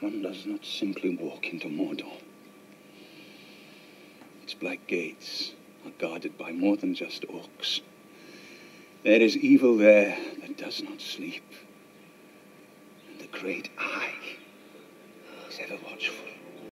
One does not simply walk into Mordor. Its black gates are guarded by more than just orcs. There is evil there that does not sleep. And the great eye is ever watchful.